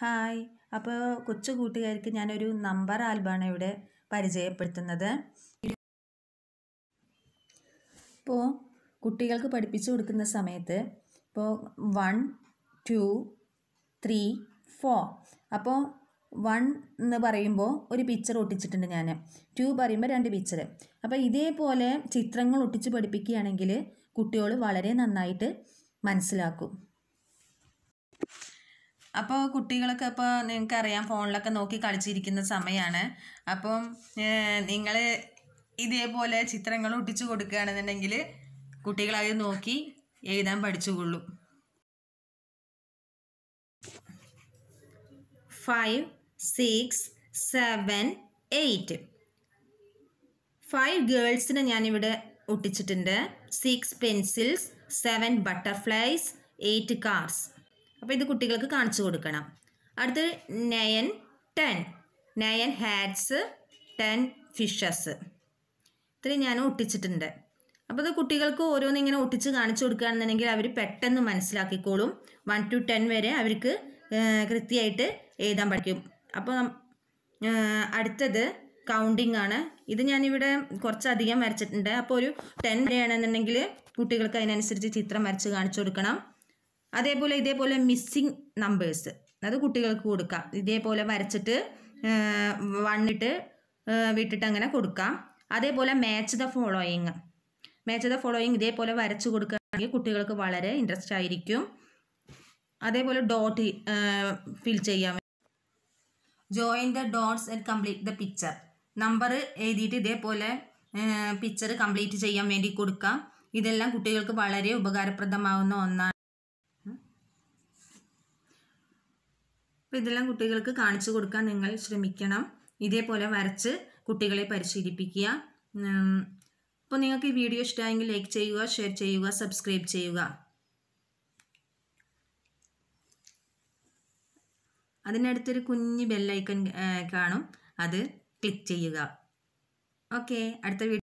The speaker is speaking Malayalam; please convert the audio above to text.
ഹായ്. അപ്പോൾ കൊച്ചു കൂട്ടുകാർക്ക് ഞാനൊരു നമ്പർ ആൽബമാണ് ഇവിടെ പരിചയപ്പെടുത്തുന്നത്. ഇപ്പോൾ കുട്ടികൾക്ക് പഠിപ്പിച്ചു കൊടുക്കുന്ന സമയത്ത് ഇപ്പോൾ 1, 2, 3, 4 അപ്പോൾ 1 എന്ന് പറയുമ്പോൾ ഒരു പിക്ചർ ഒട്ടിച്ചിട്ടുണ്ട് ഞാൻ. 2 പറയുമ്പോൾ 2 പിക്ചർ. അപ്പോൾ ഇതേപോലെ ചിത്രങ്ങൾ ഒട്ടിച്ച് പഠിപ്പിക്കുകയാണെങ്കിൽ കുട്ടികൾ വളരെ നന്നായിട്ട് മനസ്സിലാക്കും. അപ്പോൾ കുട്ടികളൊക്കെ ഇപ്പോൾ നിങ്ങൾക്കറിയാം ഫോണിലൊക്കെ നോക്കി കളിച്ചിരിക്കുന്ന സമയമാണ്. അപ്പം നിങ്ങൾ ഇതേപോലെ ചിത്രങ്ങൾ ഒട്ടിച്ച് കൊടുക്കുകയാണെന്നുണ്ടെങ്കിൽ കുട്ടികളത് നോക്കി എഴുതാൻ പഠിച്ചുകൊള്ളും. 5, 6, 7, 8 5 ഗേൾസിനെ ഞാനിവിടെ ഒട്ടിച്ചിട്ടുണ്ട്. 6 പെൻസിൽസ്, 7 ബട്ടർഫ്ലൈസ്, 8 കാർസ്. അപ്പോൾ ഇത് കുട്ടികൾക്ക് കാണിച്ചു കൊടുക്കണം. അടുത്ത് 9, 10 9 ഹാറ്റ്സ്, 10 ഫിഷസ്. ഇത്രയും ഞാൻ ഒട്ടിച്ചിട്ടുണ്ട്. അപ്പോൾ ഇത് കുട്ടികൾക്ക് ഓരോന്നിങ്ങനെ ഒട്ടിച്ച് കാണിച്ചു കൊടുക്കുകയാണെന്നുണ്ടെങ്കിൽ അവർ പെട്ടെന്ന് മനസ്സിലാക്കിക്കോളും. 1 to 10 വരെ അവർക്ക് കൃത്യമായിട്ട് എഴുതാൻ പഠിക്കും. അപ്പോൾ അടുത്തത് കൗണ്ടിങ് ആണ്. ഇത് ഞാനിവിടെ കുറച്ചധികം വരച്ചിട്ടുണ്ട്. അപ്പോൾ ഒരു 10 വരെയാണെന്നുണ്ടെങ്കിൽ കുട്ടികൾക്ക് അതിനനുസരിച്ച് ചിത്രം വരച്ച് കാണിച്ചു കൊടുക്കണം. അതേപോലെ ഇതേപോലെ മിസ്സിങ് നമ്പേഴ്സ് അത് കുട്ടികൾക്ക് കൊടുക്കാം. ഇതേപോലെ വരച്ചിട്ട് 1 ഇട്ട് വിട്ടിട്ട് അങ്ങനെ കൊടുക്കാം. അതേപോലെ മാച്ച് ദ ഫോളോയിങ് ഇതേപോലെ വരച്ച് കൊടുക്കുകയാണെങ്കിൽ കുട്ടികൾക്ക് വളരെ ഇൻട്രസ്റ്റ് ആയിരിക്കും. അതേപോലെ ഡോട്ട് ഫിൽ ചെയ്യാം. Join the dots and complete the picture. Number എഴുതിയിട്ട് ഇതേപോലെ പിക്ചർ കംപ്ലീറ്റ് ചെയ്യാൻ വേണ്ടി കൊടുക്കാം. ഇതെല്ലാം കുട്ടികൾക്ക് വളരെ ഉപകാരപ്രദമാവുന്ന ഒന്നാണ്. അപ്പോൾ ഇതെല്ലാം കുട്ടികൾക്ക് കാണിച്ചു കൊടുക്കാൻ നിങ്ങൾ ശ്രമിക്കണം. ഇതേപോലെ വരച്ച് കുട്ടികളെ പരിശീലിപ്പിക്കുക. അപ്പോൾ നിങ്ങൾക്ക് ഈ വീഡിയോ ഇഷ്ടമായെങ്കിൽ ലൈക്ക് ചെയ്യുക, ഷെയർ ചെയ്യുക, സബ്സ്ക്രൈബ് ചെയ്യുക. അതിനടുത്തൊരു കുഞ്ഞ് ബെല്ലൈക്കൺ കാണും, അത് ക്ലിക്ക് ചെയ്യുക. ഓക്കെ, അടുത്ത വീഡിയോ